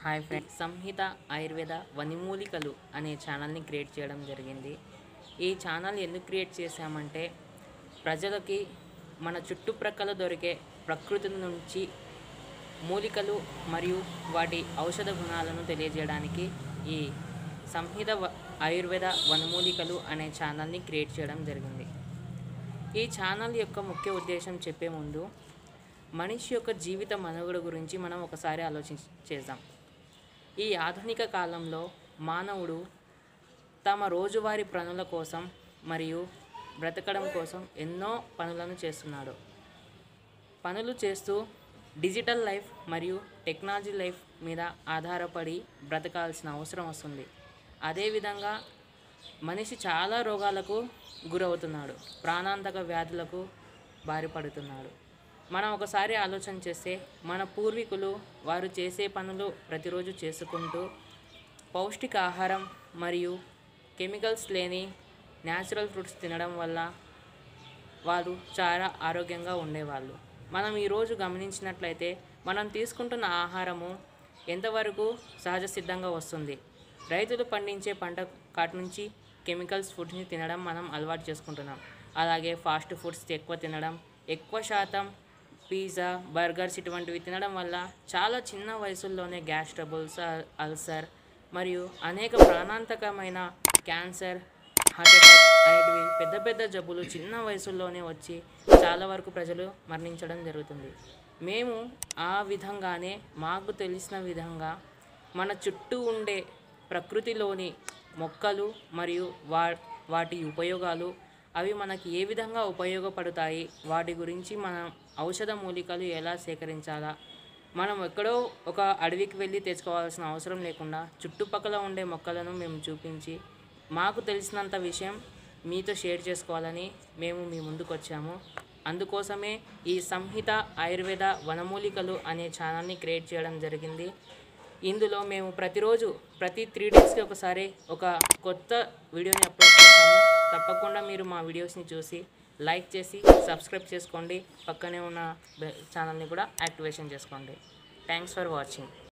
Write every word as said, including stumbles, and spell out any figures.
Hi friends, Samhita Ayurveda వనిమూలికలు అనే ఛానల్ని క్రియేట్ చేయడం జరిగింది. ఈ ఛానల్ ఎందుకు క్రియేట్ చేశామంటే ప్రజలకి మన చుట్టుప్రక్కల దొరికే ప్రకృతి నుంచి మూలికలు మరియు వాటి ఔషధ గుణాలను తెలియజేయడానికి ఈ సంహిత ఆయుర్వేద వనమూలికలు అనే ఛానల్ని క్రియేట్ చేయడం జరిగింది. ఈ ఛానల్ యొక్క ముఖ్య ఉద్దేశం చెప్పే ముందు మనిషి యొక్క జీవిత మనుగడ గురించి మనం ఒకసారి ఆలోచించి చేద్దాం. ఈ ఆధునిక కాలంలో మానవుడు తమ రోజువారీ పనుల కోసం మరియు బ్రతకడం కోసం ఎన్నో పనులను చేస్తున్నాడు. పనులు చేస్తూ డిజిటల్ లైఫ్ మరియు టెక్నాలజీ లైఫ్ మీద ఆధారపడి బ్రతకాల్సిన అవసరం వస్తుంది. అదేవిధంగా మనిషి చాలా రోగాలకు గురవుతున్నాడు, ప్రాణాంతక వ్యాధులకు బారిపడుతున్నాడు. మనం ఒకసారి ఆలోచన చేస్తే మన పూర్వీకులు వారు చేసే పనులు ప్రతిరోజు చేసుకుంటూ పౌష్టిక ఆహారం మరియు కెమికల్స్ లేని న్యాచురల్ ఫ్రూట్స్ తినడం వల్ల వారు చాలా ఆరోగ్యంగా ఉండేవాళ్ళు. మనం ఈరోజు గమనించినట్లయితే మనం తీసుకుంటున్న ఆహారము ఎంతవరకు సహజ సిద్ధంగా వస్తుంది. రైతులు పండించే పంట కాటి నుంచి కెమికల్స్ ఫుడ్స్ని తినడం మనం అలవాటు చేసుకుంటున్నాం. అలాగే ఫాస్ట్ ఫుడ్స్ ఎక్కువ తినడం, ఎక్కువ శాతం పిజ్జా, బర్గర్స్ ఇటువంటివి తినడం వల్ల చాలా చిన్న వయసుల్లోనే గ్యాస్ ట్రబుల్స్, అల్సర్ మరియు అనేక ప్రాణాంతకమైన క్యాన్సర్, హార్ట్ అటాక్ అనేటివి పెద్ద పెద్ద జబ్బులు చిన్న వయసుల్లోనే వచ్చి చాలా వరకు ప్రజలు మరణించడం జరుగుతుంది. మేము ఆ విధంగానే మాకు తెలిసిన విధంగా మన చుట్టూ ఉండే ప్రకృతిలోని మొక్కలు మరియు వా వాటి ఉపయోగాలు, అవి మనకి ఏ విధంగా ఉపయోగపడతాయి, వాటి గురించి మనం ఔషధ మూలికలు ఎలా సేకరించాలా, మనం ఎక్కడో ఒక అడవికి వెళ్ళి తెచ్చుకోవాల్సిన అవసరం లేకుండా చుట్టుపక్కల ఉండే మొక్కలను మేము చూపించి మాకు తెలిసినంత విషయం మీతో షేర్ చేసుకోవాలని మేము మీ ముందుకు వచ్చాము. అందుకోసమే ఈ సంహిత ఆయుర్వేద వనమూలికలు అనే ఛానల్ని క్రియేట్ చేయడం జరిగింది. ఇందులో మేము ప్రతిరోజు ప్రతి త్రీ డేస్కి ఒకసారి ఒక కొత్త వీడియోని అప్లోడ్ చేస్తాము. తప్పకుండా మీరు మా వీడియోస్ని చూసి లైక్ చేసి సబ్స్క్రైబ్ చేసుకోండి. పక్కనే ఉన్న ఛానల్ని కూడా యాక్టివేషన్ చేసుకోండి. Thanks for watching.